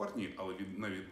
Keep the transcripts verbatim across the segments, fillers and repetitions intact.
Каліфорнії, але від навіть...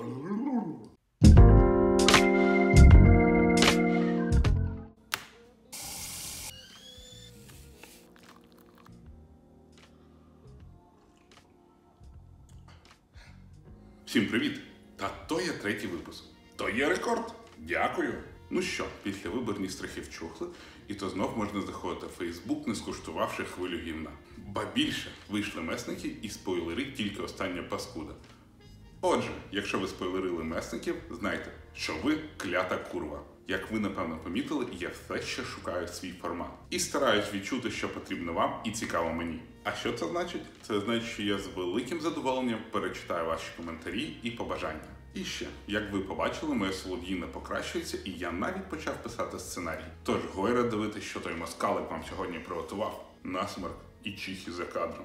Всім привіт! Та то є третій випуск. То є рекорд! Дякую! Ну що, після виборні страхи вчухли, і то знов можна заходити в Фейсбук, не скуштувавши хвилю гівна. Ба більше, вийшли месники і спойлерить тільки остання паскуда. Отже, якщо ви спойлерили месників, знайте, що ви клята курва. Як ви, напевно, помітили, я все ще шукаю свій формат. І стараюсь відчути, що потрібно вам і цікаво мені. А що це значить? Це значить, що я з великим задоволенням перечитаю ваші коментарі і побажання. І ще, як ви побачили, моя солод'їна покращується, і я навіть почав писати сценарій. Тож гойра дивитись, що той москалик вам сьогодні приготував. Насморк і чихи за кадром.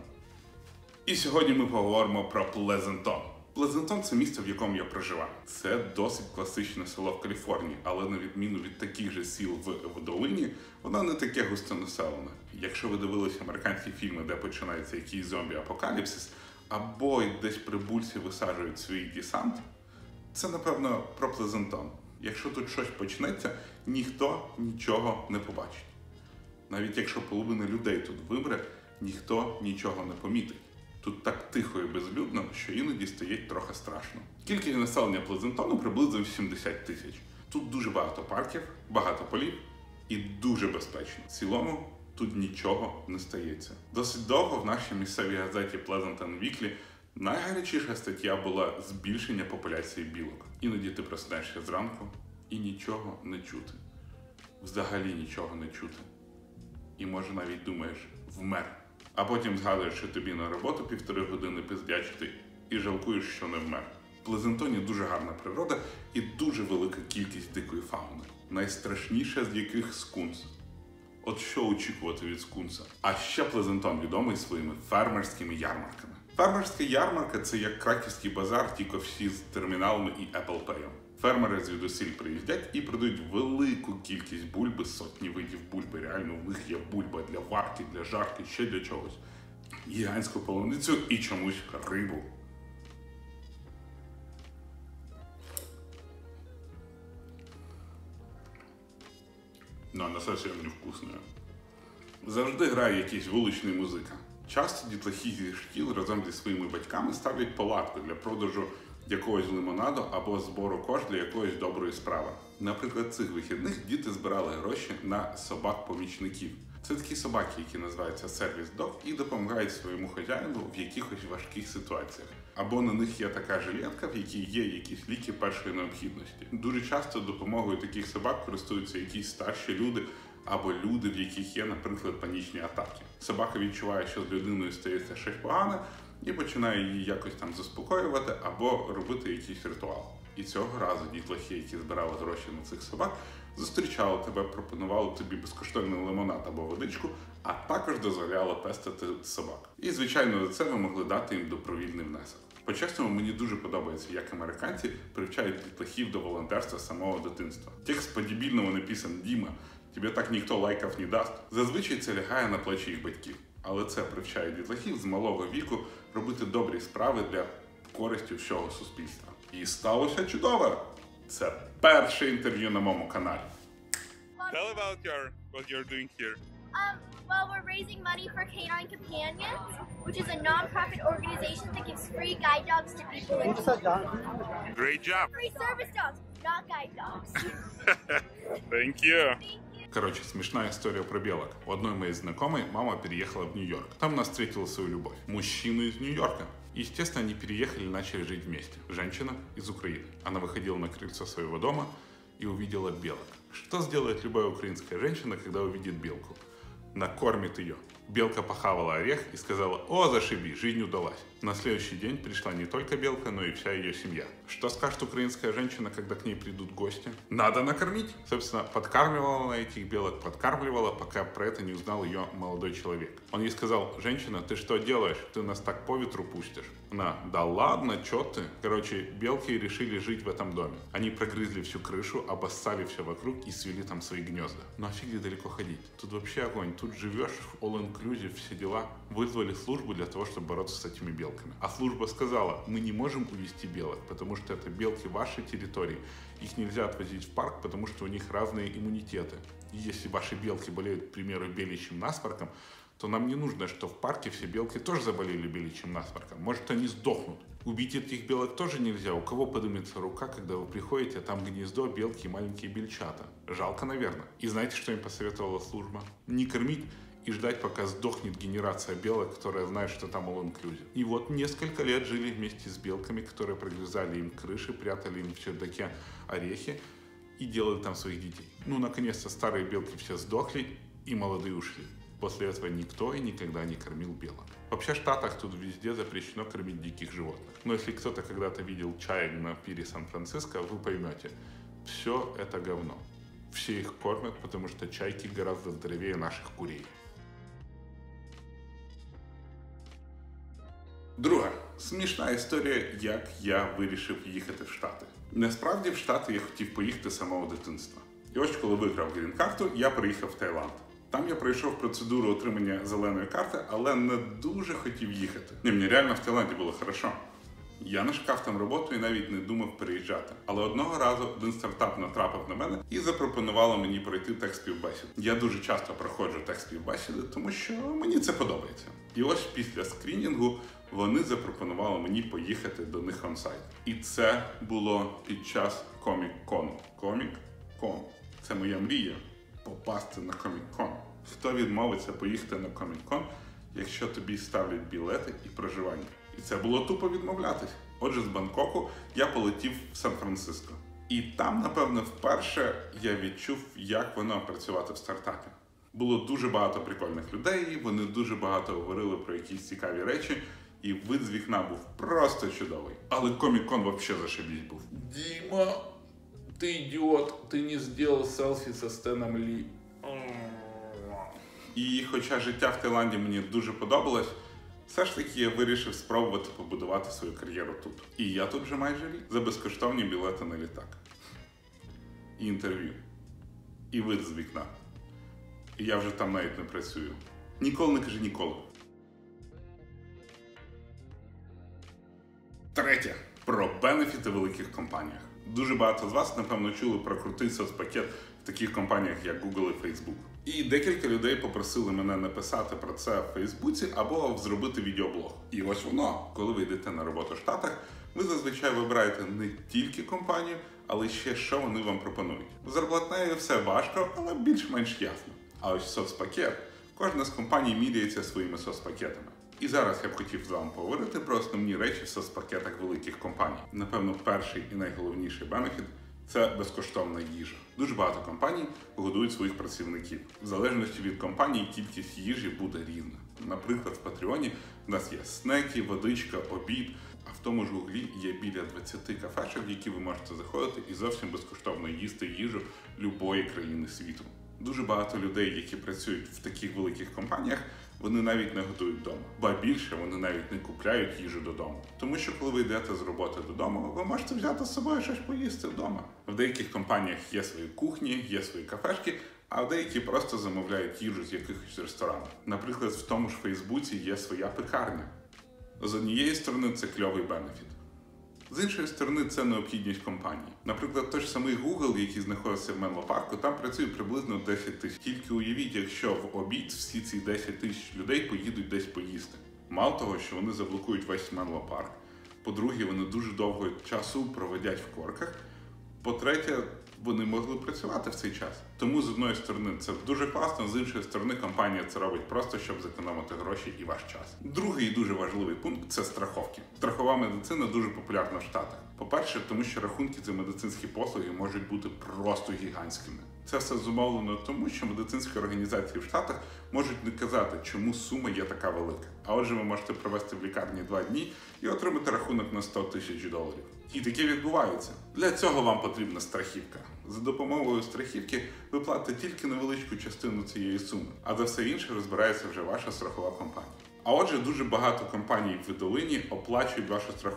І сьогодні ми поговоримо про Плезентон. Плезентон – це місце, в якому я проживаю. Це досить класичне село в Каліфорнії, але на відміну від таких же сіл в, в долині, воно не таке густонаселене. Якщо ви дивилися американські фільми, де починається якийсь зомбі-апокаліпсис, або десь прибульці висаджують свій десант, це, напевно, про Плезентон. Якщо тут щось почнеться, ніхто нічого не побачить. Навіть якщо половина людей тут вимре, ніхто нічого не помітить. Тут так тихо і безлюдно, що іноді стає трохи страшно. Кількість населення Плезентону приблизно сімдесят тисяч. Тут дуже багато парків, багато полів і дуже безпечно. В цілому тут нічого не стається. Досить довго в нашій місцевій газеті Pleasanton Weekly найгарячіша стаття була збільшення популяції білок. Іноді ти просинаєшся зранку і нічого не чути. Взагалі нічого не чути. І може навіть думаєш, вмер. А потім згадуєш, що тобі на роботу півтори години пиздячити і жалкуєш, що не вмер. В Плезентоні дуже гарна природа і дуже велика кількість дикої фауни. Найстрашніша з яких скунс. От що очікувати від скунса? А ще Плезентон відомий своїми фермерськими ярмарками. Фермерська ярмарка – це як краківський базар, тільки всі з терміналами і Apple Pay. Фермери звідусіль приїздять і продають велику кількість бульби, сотні видів бульби. Реально, в них є бульба для варки, для жарки, ще для чогось. Гігантську полуницю і чомусь рибу. Ну, вона зовсім невкусна. Завжди грає якийсь вуличний музика. Часто дітлахи зі шкіл разом зі своїми батьками ставлять палатку для продажу якогось лимонаду або збору коштів для якоїсь доброї справи. Наприклад, цих вихідних діти збирали гроші на собак-помічників. Це такі собаки, які називаються сервіс-дог і допомагають своєму хазяїну в якихось важких ситуаціях. Або на них є така жилетка, в якій є якісь ліки першої необхідності. Дуже часто допомогою таких собак користуються якісь старші люди, або люди, в яких є, наприклад, панічні атаки. Собака відчуває, що з людиною стається щось погане, і починає її якось там заспокоювати, або робити якийсь ритуал. І цього разу дітлахи, які збирали гроші на цих собак, зустрічали тебе, пропонували тобі безкоштовний лимонад або водичку, а також дозволяли пестити собак. І, звичайно, за це ви могли дати їм добровільний внесок. По-чесному, мені дуже подобається, як американці привчають дітлахів до волонтерства з самого дитинства. Текст по-дебільному написан «Діма, тебе так ніхто лайків не дасть». Зазвичай це лягає на плечі їх батьків. Але це привчає дітлахів з малого віку робити добрі справи для користі всього суспільства. І сталося чудово! Це перше інтерв'ю на моєму каналі. Tell about your what you're doing here. Um, well, we're raising money for Canine Companions, which is a non-profit organization that gives free guide dogs to people in need. Great job. Free service dogs, not guide dogs. Thank you. Короче, смешная история про белок. У одной моей знакомой мама переехала в Нью-Йорк. Там она встретила свою любовь. Мужчину из Нью-Йорка. И, естественно, они переехали и начали жить вместе. Женщина из Украины. Она выходила на крыльцо своего дома и увидела белок. Что сделает любая украинская женщина, когда увидит белку? Накормит ее. Белка похавала орех и сказала: «О, зашиби, жизнь удалась». На следующий день пришла не только белка, но и вся ее семья. Что скажет украинская женщина, когда к ней придут гости? Надо накормить. Собственно, подкармливала она этих белок, подкармливала, пока про это не узнал ее молодой человек. Он ей сказал: «Женщина, ты что делаешь? Ты нас так по ветру пустишь». Она: «Да ладно, чё ты?» Короче, белки решили жить в этом доме. Они прогрызли всю крышу, обоссали все вокруг и свели там свои гнезда. Но офиг далеко ходить. Тут вообще огонь. Тут живешь all all-inclusive, все дела, вызвали службу для того, чтобы бороться с этими белками. А служба сказала, мы не можем увезти белок, потому что это белки вашей территории. Их нельзя отвозить в парк, потому что у них разные иммунитеты. И если ваши белки болеют, к примеру, беличьим насморком, то нам не нужно, что в парке все белки тоже заболели беличьим насморком. Может, они сдохнут. Убить этих белок тоже нельзя. У кого поднимется рука, когда вы приходите, а там гнездо, белки и маленькие бельчата? Жалко, наверное. И знаете, что им посоветовала служба? Не кормить и ждать, пока сдохнет генерация белок, которая знает, что там all-inclusive. И вот несколько лет жили вместе с белками, которые прогрызали им крыши, прятали им в чердаке орехи и делали там своих детей. Ну, наконец-то старые белки все сдохли и молодые ушли. После этого никто и никогда не кормил белок. Вообще в Штатах тут везде запрещено кормить диких животных. Но если кто-то когда-то видел чаек на пире Сан-Франциско, вы поймете, все это говно. Все их кормят, потому что чайки гораздо здоровее наших курей. Друга, смішна історія, як я вирішив їхати в Штати. Насправді в Штати я хотів поїхати з самого дитинства. І ось коли виграв грін-карту, я приїхав в Таїланд. Там я пройшов процедуру отримання зеленої карти, але не дуже хотів їхати. Ні, мені реально в Таїланді було хорошо. Я не шукав там роботу і навіть не думав переїжджати. Але одного разу один стартап натрапив на мене і запропонувало мені пройти техспівбесіду. Я дуже часто проходжу техспівбесіди, тому що мені це подобається. І ось після скрінінгу вони запропонували мені поїхати до них онсайт. І це було під час Комік-кону. Комік-кон. Це моя мрія. Попасти на Комік-кон. Хто відмовиться поїхати на Комік-кон, якщо тобі ставлять білети і проживання? І це було тупо відмовлятись. Отже, з Бангкоку я полетів в Сан-Франциско. І там, напевно, вперше я відчув, як воно працювати в стартапі. Було дуже багато прикольних людей, вони дуже багато говорили про якісь цікаві речі, і вид з вікна був просто чудовий. Але Комік-кон взагалі зашибісь був. Діма, ти ідіот, ти не зробив селфі зі Стеном Лі. І хоча життя в Таїланді мені дуже подобалось, все ж таки я вирішив спробувати побудувати свою кар'єру тут. І я тут вже майже рік. За безкоштовні білети на літак. І інтерв'ю. І вид з вікна. І я вже там навіть не працюю. Ніколи не кажи ніколи. Третє. Про бенефіти в великих компаніях. Дуже багато з вас, напевно, чули про крутий соцпакет в таких компаніях, як Google і Facebook. І декілька людей попросили мене написати про це в Фейсбуці або зробити відеоблог. І ось воно, коли ви йдете на роботу в Штатах, ви зазвичай вибираєте не тільки компанію, але ще що вони вам пропонують. З зарплатнею все важко, але більш-менш ясно. А ось соцпакет, кожна з компаній міряється своїми соцпакетами. І зараз я б хотів з вами поговорити про основні речі в соцпакетах великих компаній. Напевно, перший і найголовніший бенефіт – це безкоштовна їжа. Дуже багато компаній годують своїх працівників. В залежності від компанії кількість їжі буде різна. Наприклад, в Патреоні в нас є снеки, водичка, обід, а в тому ж Гуглі є біля двадцяти кафешок, в які ви можете заходити і зовсім безкоштовно їсти їжу любої країни світу. Дуже багато людей, які працюють в таких великих компаніях, вони навіть не готують вдома. Ба більше, вони навіть не купляють їжу додому. Тому що коли ви йдете з роботи додому, ви можете взяти з собою щось поїсти вдома. В деяких компаніях є свої кухні, є свої кафешки, а в деякі просто замовляють їжу з якихось ресторанів. Наприклад, в тому ж Фейсбуці є своя пекарня. З однієї сторони це кльовий бенефіт. З іншої сторони, це необхідність компанії. Наприклад, той ж самий Google, який знаходиться в Менло Парку, там працює приблизно десять тисяч. Тільки уявіть, якщо в обід всі ці десять тисяч людей поїдуть десь поїсти. Мало того, що вони заблокують весь Менло Парк. По-друге, вони дуже довго часу проводять в корках. По-третє, вони могли працювати в цей час. Тому, з одної сторони, це дуже класно, з іншої сторони, компанія це робить просто, щоб зекономити гроші і ваш час. Другий дуже важливий пункт – це страховки. Страхова медицина дуже популярна в Штатах. По-перше, тому що рахунки за медицинські послуги можуть бути просто гігантськими. Це все зумовлено тому, що медицинські організації в Штатах можуть не казати, чому сума є така велика. А отже, ви можете провести в лікарні два дні і отримати рахунок на сто тисяч доларів. І таке відбувається. Для цього вам потрібна страхівка. За допомогою страхівки ви платите тільки невеличку частину цієї суми, а за все інше розбирається вже ваша страхова компанія. А отже, дуже багато компаній в Долині оплачують вашу страховку.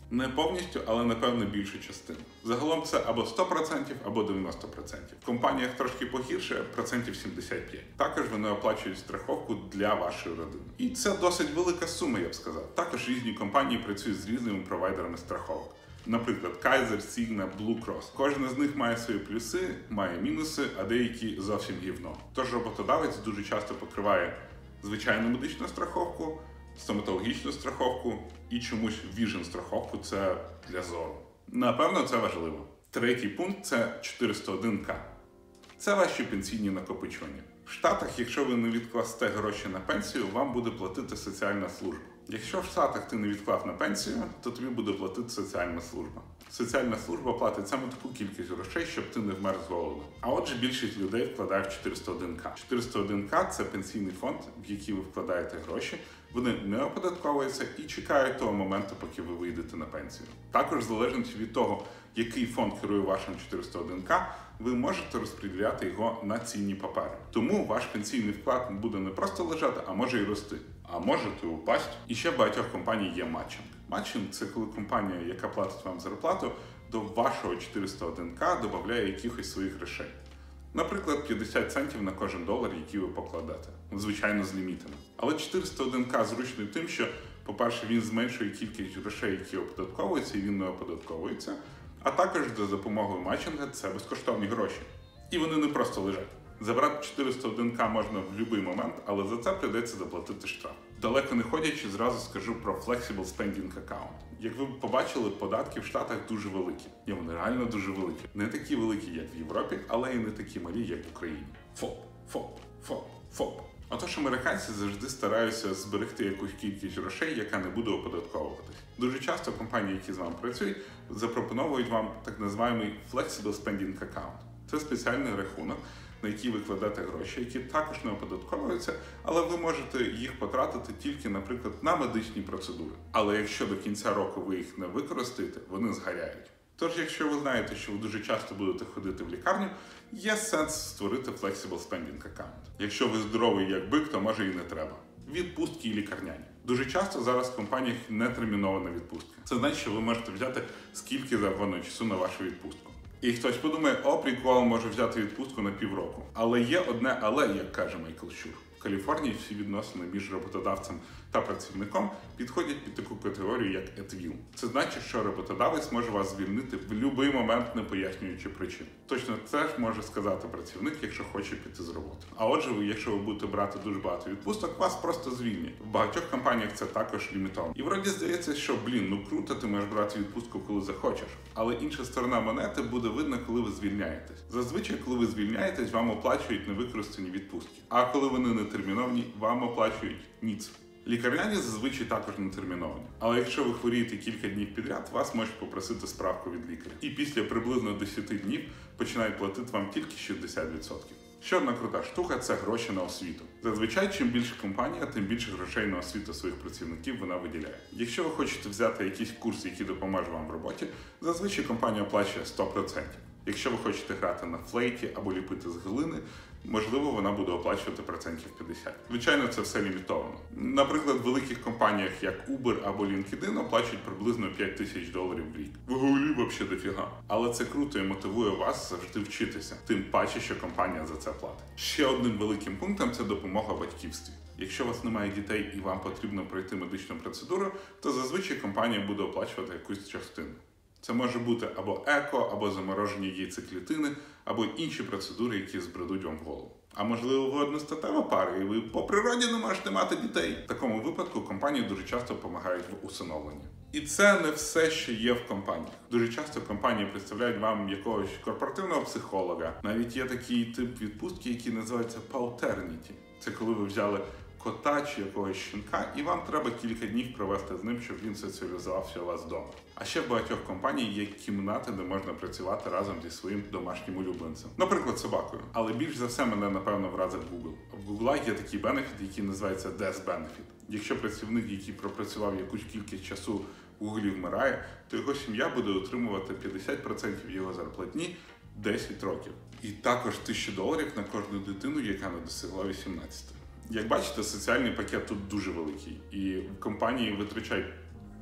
Не повністю, але напевно більшу частину. Загалом це або сто відсотків, або дев'яносто відсотків. В компаніях трошки погірше, процентів сімдесят п'ять. Також вони оплачують страховку для вашої родини. І це досить велика сума, я б сказав. Також різні компанії працюють з різними провайдерами страховок. Наприклад, Kaiser, Cigna, Blue Cross. Кожен з них має свої плюси, має мінуси, а деякі зовсім гівно. Тож роботодавець дуже часто покриває звичайну медичну страховку, стоматологічну страховку і чомусь Vision страховку – це для зору. Напевно, це важливо. Третій пункт – це чотириста один ка. Це ваші пенсійні накопичування. В Штатах, якщо ви не відкласте гроші на пенсію, вам буде платити соціальна служба. Якщо в Штатах ти не відклав на пенсію, то тобі буде платити соціальна служба. Соціальна служба платить саме таку кількість грошей, щоб ти не вмер з голоду. А отже, більшість людей вкладає в чотириста один ка. чотириста один ка – це пенсійний фонд, в який ви вкладаєте гроші. Вони не оподатковуються і чекають того моменту, поки ви вийдете на пенсію. Також, залежно від того, який фонд керує вашим чотириста один ка, ви можете розподіляти його на цінні папери. Тому ваш пенсійний вклад буде не просто лежати, а може й рости. А можете упасть. І ще в багатьох компаній є матчинг. Матчинг – це коли компанія, яка платить вам зарплату, до вашого чотириста один ка додає якихось своїх грошей. Наприклад, п'ятдесят центів на кожен долар, який ви покладете. Звичайно, з лімітами. Але чотириста один ка зручний тим, що, по-перше, він зменшує кількість грошей, які оподатковуються, і він не оподатковується. А також за допомогою матчинга це безкоштовні гроші. І вони не просто лежать. Забрати чотириста один ка можна в будь-який момент, але за це прийдеться заплатити штраф. Далеко не ходячи, зразу скажу про Flexible Spending Account. Як ви побачили, податки в Штатах дуже великі. І вони реально дуже великі. Не такі великі, як в Європі, але і не такі малі, як в Україні. ФОП, ФОП, ФОП, ФОП. Отож, американці завжди стараються зберегти якусь кількість грошей, яка не буде оподатковуватись. Дуже часто компанії, які з вами працюють, запропонують вам так називаємий Flexible Spending Account. Це спеціальний рахунок, на який ви кладете гроші, які також не оподатковуються, але ви можете їх потратити тільки, наприклад, на медичні процедури. Але якщо до кінця року ви їх не використаєте, вони згоряють. Тож, якщо ви знаєте, що ви дуже часто будете ходити в лікарню, є сенс створити Flexible Spending Account. Якщо ви здоровий як бик, то може і не треба. Відпустки і лікарняні. Дуже часто зараз в компаніях не термінована відпустка. Це значить, що ви можете взяти скільки завгодно часу на вашу відпустку. І хтось подумає, о, прикол, може взяти відпустку на півроку. Але є одне але, як каже Майкл Щур. В Каліфорнії всі відносини між роботодавцем та працівником підходять під таку категорію, як at will. Це значить, що роботодавець може вас звільнити в будь-який момент, не пояснюючи причин. Точно це ж може сказати працівник, якщо хоче піти з роботи. А отже, ви, якщо ви будете брати дуже багато відпусток, вас просто звільнять. В багатьох компаніях це також лімітовано. І вроді здається, що, блін, ну круто, ти можеш брати відпустку, коли захочеш. Але інша сторона монети буде видно, коли ви звільняєтесь. Зазвичай, коли ви звільняєтесь, вам оплачують невикористані відпустки. А коли вони не терміновні, вам оплачують ніц. Лікарняні зазвичай також не терміновані. Але якщо ви хворієте кілька днів підряд, вас можуть попросити справку від лікаря. І після приблизно десять днів починають платити вам тільки шістдесят відсотків. Ще одна крута штука – це гроші на освіту. Зазвичай, чим більше компанія, тим більше грошей на освіту своїх працівників вона виділяє. Якщо ви хочете взяти якийсь курс, який допоможе вам в роботі, зазвичай компанія оплачує сто відсотків. Якщо ви хочете грати на флейті або ліпити з глини, можливо, вона буде оплачувати процентів п'ятдесят. Звичайно, це все лімітовано. Наприклад, в великих компаніях, як Uber або LinkedIn, оплачують приблизно п'ять тисяч доларів в рік. В Гуглі взагалі дофіга. Але це круто і мотивує вас завжди вчитися. Тим паче, що компанія за це платить. Ще одним великим пунктом – це допомога в батьківстві. Якщо у вас немає дітей і вам потрібно пройти медичну процедуру, то зазвичай компанія буде оплачувати якусь частину. Це може бути або еко, або заморожені яйцеклітини, або інші процедури, які збредуть вам в голову. А можливо, ви одностатева пара, і ви по природі не можете мати дітей. В такому випадку компанії дуже часто допомагають в усиновленні. І це не все, що є в компаніях. Дуже часто компанії представляють вам якогось корпоративного психолога. Навіть є такий тип відпустки, який називається paternity. Це коли ви взяли кота чи якогось щенка, і вам треба кілька днів провести з ним, щоб він соціалізувався у вас вдома. А ще в багатьох компаній є кімнати, де можна працювати разом зі своїм домашнім улюбленцем. Наприклад, собакою. Але більш за все мене, напевно, вразив Google. В Google є такий бенефіт, який називається Death Benefit. Якщо працівник, який пропрацював якусь кількість часу в Google, вмирає, то його сім'я буде отримувати п'ятдесят відсотків його зарплатні десять років. І також тисячу доларів на кожну дитину, яка не досягла вісімнадцяти. Як бачите, соціальний пакет тут дуже великий, і компанії витрачають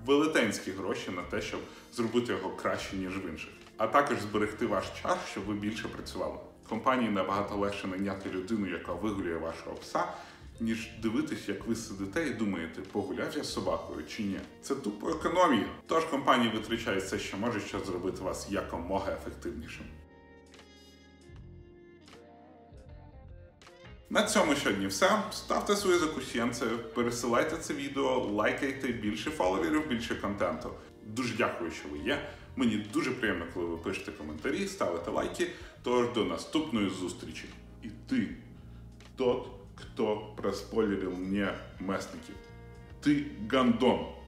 велетенські гроші на те, щоб зробити його краще, ніж в інших. А також зберегти ваш час, щоб ви більше працювали. Компанії набагато легше найняти людину, яка вигулює вашого пса, ніж дивитись, як ви сидите і думаєте, погуляв я з собакою чи ні. Це тупо економія. Тож компанії витрачають все, що можуть, щоб зробити вас якомога ефективнішим. На цьому сьогодні все. Ставте свої закусєнці, пересилайте це відео, лайкайте, більше фоловерів, більше контенту. Дуже дякую, що ви є. Мені дуже приємно, коли ви пишете коментарі, ставите лайки. Тож до наступної зустрічі. І ти, тот, кто проспойлерил мне Месників. Ты гандон.